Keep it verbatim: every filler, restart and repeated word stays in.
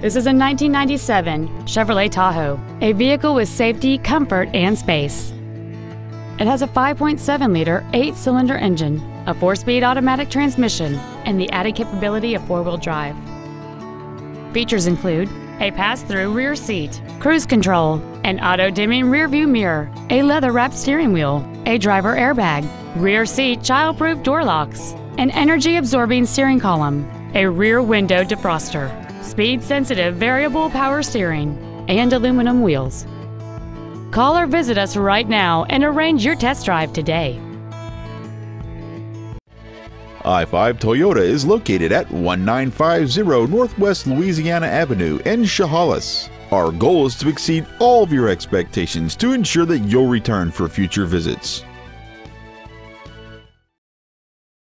This is a nineteen ninety-seven Chevrolet Tahoe, a vehicle with safety, comfort, and space. It has a five point seven liter eight-cylinder engine, a four-speed automatic transmission, and the added capability of four-wheel drive. Features include a pass-through rear seat, cruise control, an auto-dimming rear-view mirror, a leather-wrapped steering wheel, a driver airbag, rear seat child-proof door locks, an energy-absorbing steering column, a rear window defroster, speed-sensitive variable power steering, and aluminum wheels. Call or visit us right now and arrange your test drive today. I five Toyota is located at one nine five zero Northwest Louisiana Avenue in Chehalis. Our goal is to exceed all of your expectations to ensure that you'll return for future visits.